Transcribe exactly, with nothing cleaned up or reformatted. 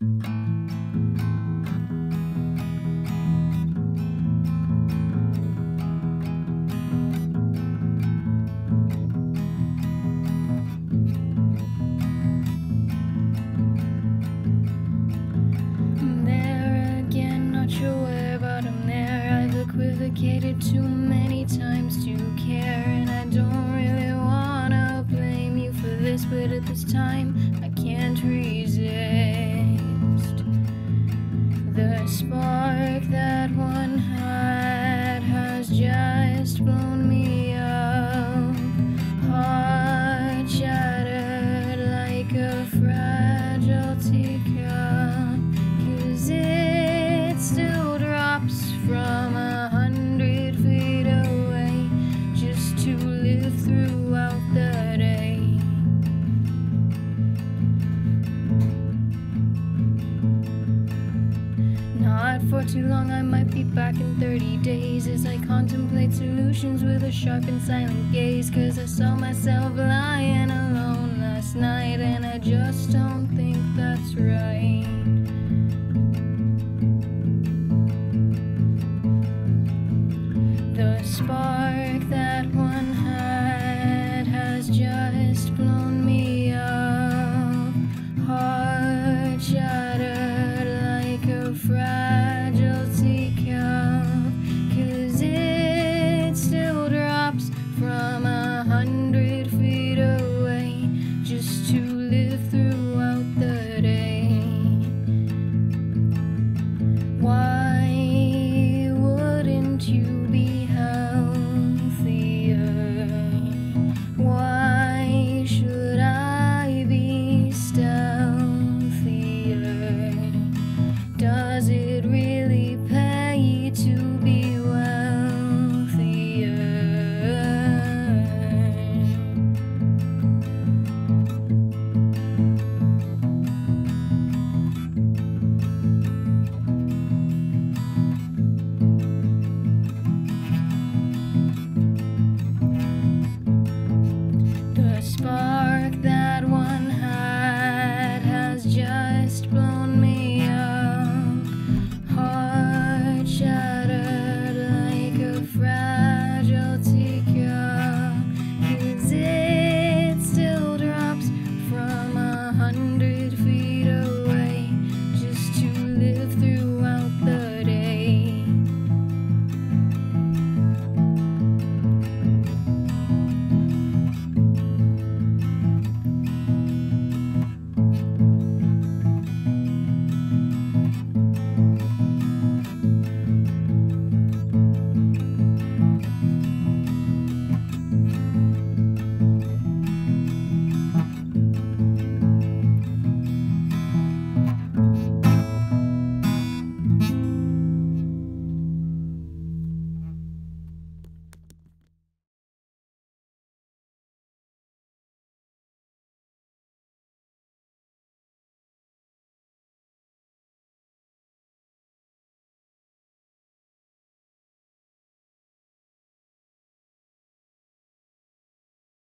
Equivocated too many times to care, and I don't really wanna blame you for this, but at this time I can't resist the spark that one had has just blown me up, heart shattered like a fragile teacup, 'cause it still drops from a hundred feet away just to live throughout the day. Not for too long, I might be back in thirty days as I contemplate solutions with a sharp and silent gaze, 'cause I saw myself lying alone last night and I just don't think that's right. The spark that one had has just blown me up, heart shattered like a fragile teacup, 'cause it still drops from a hundred feet away just to live throughout the day. Why wouldn't you be healthier? Why should I be stealthier? Does it really pay to be wealthier? The spark that one had has just blown